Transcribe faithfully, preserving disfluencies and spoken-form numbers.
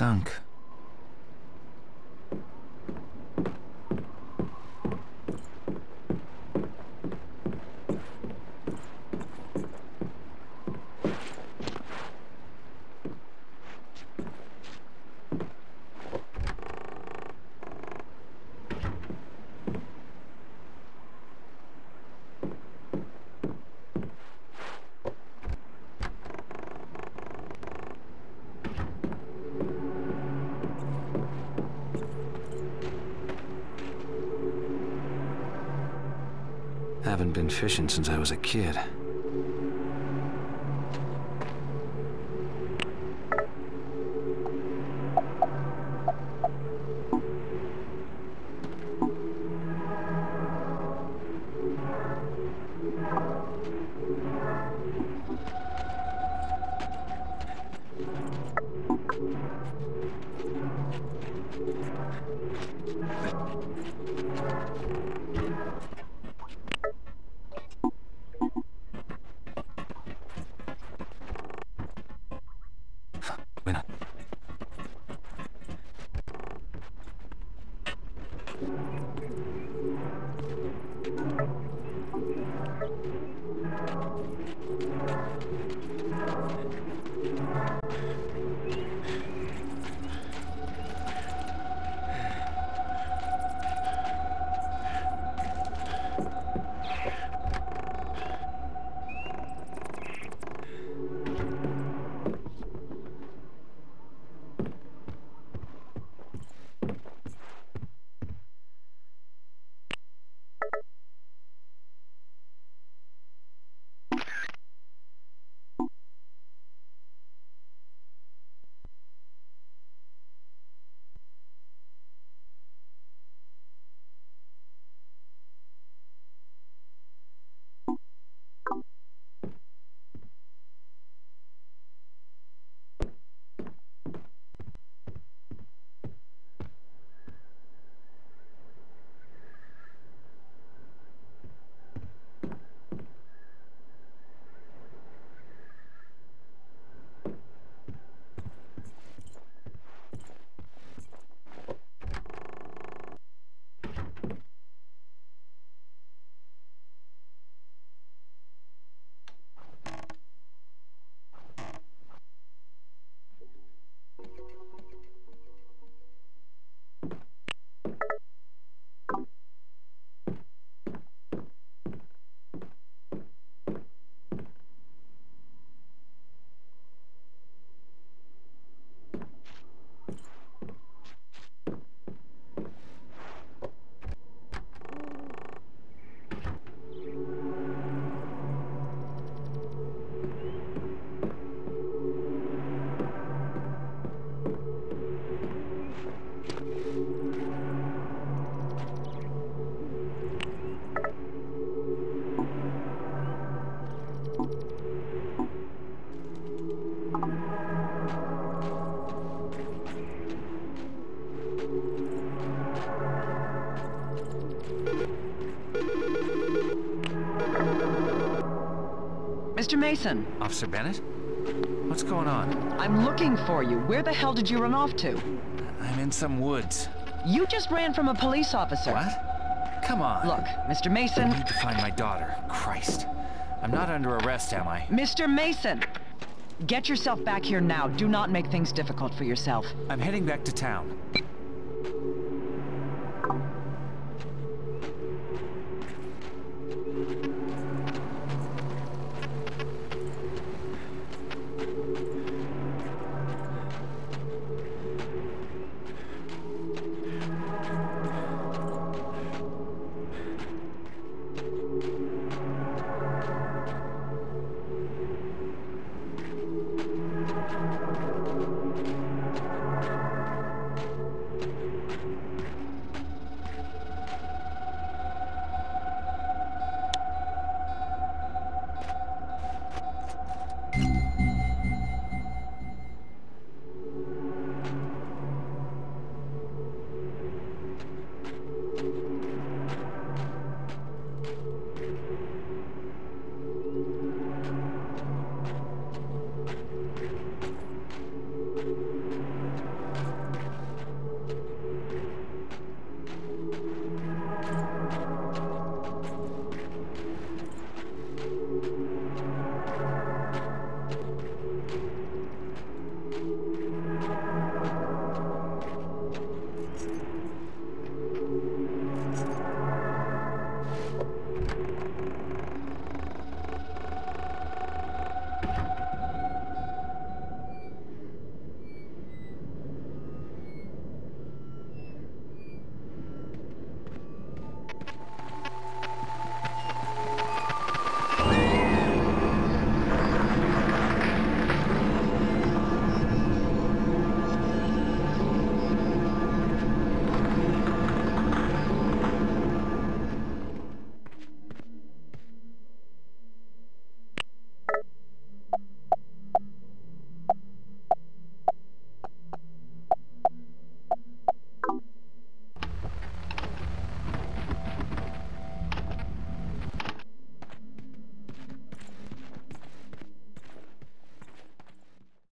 sunk. Haven't been fishing since I was a kid. Mister Mason. Officer Bennett? What's going on? I'm looking for you. Where the hell did you run off to? I'm in some woods. You just ran from a police officer. What? Come on. Look, Mister Mason... I need to find my daughter. Christ. I'm not under arrest, am I? Mister Mason! Get yourself back here now. Do not make things difficult for yourself. I'm heading back to town.